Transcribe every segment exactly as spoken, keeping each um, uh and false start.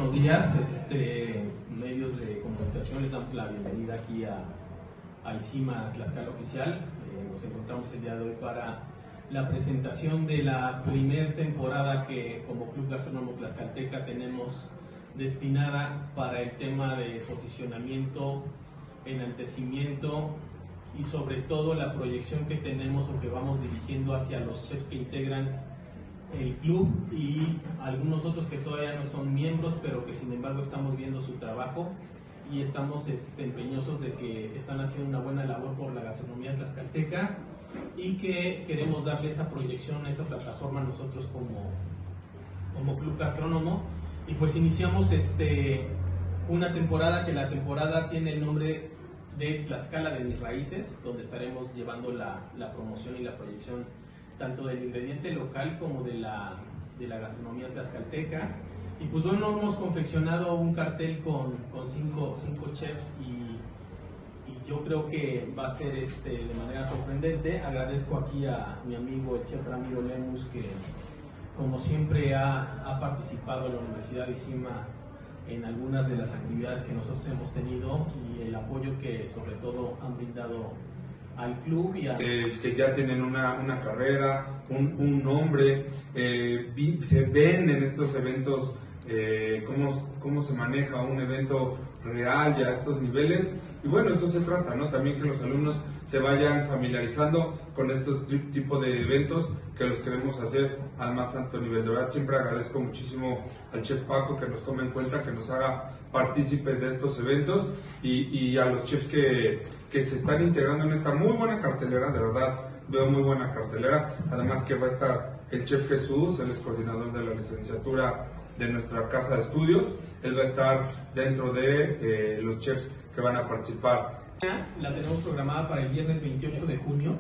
buenos días, este, medios de comunicación, les damos la bienvenida aquí a, a ICIMA Tlaxcala Oficial. Eh, nos encontramos el día de hoy para la presentación de la primer temporada que como Club Gastronómico Tlaxcalteca tenemos destinada para el tema de posicionamiento, enaltecimiento y sobre todo la proyección que tenemos o que vamos dirigiendo hacia los chefs que integran el club y algunos otros que todavía no son miembros, pero que sin embargo estamos viendo su trabajo y estamos este, empeñosos de que están haciendo una buena labor por la gastronomía tlaxcalteca y que queremos darle esa proyección, esa plataforma a nosotros como, como Club Gastrónomo. Y pues iniciamos este, una temporada que la temporada tiene el nombre de Tlaxcala de mis raíces, donde estaremos llevando la, la promoción y la proyección tanto del ingrediente local como de la, de la gastronomía tlaxcalteca. Y pues bueno, hemos confeccionado un cartel con, con cinco, cinco chefs y, y yo creo que va a ser este, de manera sorprendente. Agradezco aquí a mi amigo el chef Ramiro Lemus, que como siempre ha, ha participado en la Universidad de ICIMA en algunas de las actividades que nosotros hemos tenido y el apoyo que sobre todo han brindado al club y a... eh, que ya tienen una, una carrera, un, un nombre, eh, vi, se ven en estos eventos eh, cómo, cómo se maneja un evento real ya a estos niveles. Y bueno, eso se trata, ¿no? También que los alumnos se vayan familiarizando con estos tipos de eventos que los queremos hacer al más alto nivel. De verdad, siempre agradezco muchísimo al chef Paco que nos tome en cuenta, que nos haga partícipes de estos eventos y, y a los chefs que, que se están integrando en esta muy buena cartelera. De verdad, veo muy buena cartelera. Además que va a estar el chef Jesús, él es coordinador de la licenciatura de nuestra casa de estudios. Él va a estar dentro de eh, los chefs que van a participar. La tenemos programada para el viernes veintiocho de junio.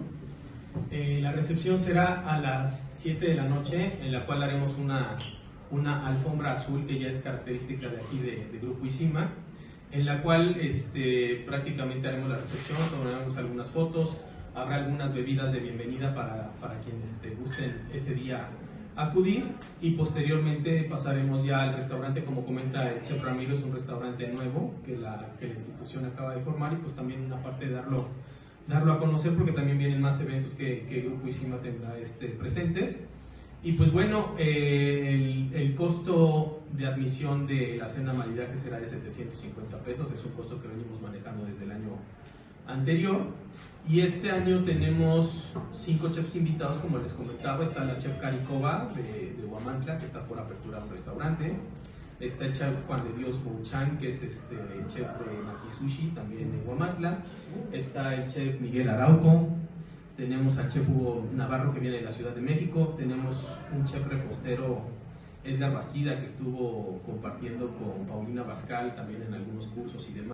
Eh, la recepción será a las siete de la noche, en la cual haremos una, una alfombra azul que ya es característica de aquí de, de Grupo ICIMA, en la cual este, prácticamente haremos la recepción, tomaremos algunas fotos, habrá algunas bebidas de bienvenida para, para quienes este, gusten ese día acudir y posteriormente pasaremos ya al restaurante. Como comenta el chef Ramiro, es un restaurante nuevo que la, que la institución acaba de formar y pues también una parte de darlo, darlo a conocer porque también vienen más eventos que, que Grupo ICIMA tendrá este, presentes. Y pues bueno, eh, el, el costo de admisión de la cena maridaje será de setecientos cincuenta pesos, es un costo que venimos manejando desde el año anterior. Y este año tenemos cinco chefs invitados, como les comentaba. Está la chef Caricova de, de Huamantla, que está por aperturar un restaurante. Está el chef Juan de Dios Bouchan, que es este, el chef de Makisushi, también en Huamantla. Está el chef Miguel Araujo. Tenemos al chef Hugo Navarro, que viene de la Ciudad de México. Tenemos un chef repostero, Edgar Bastida, que estuvo compartiendo con Paulina Bascal también en algunos cursos y demás.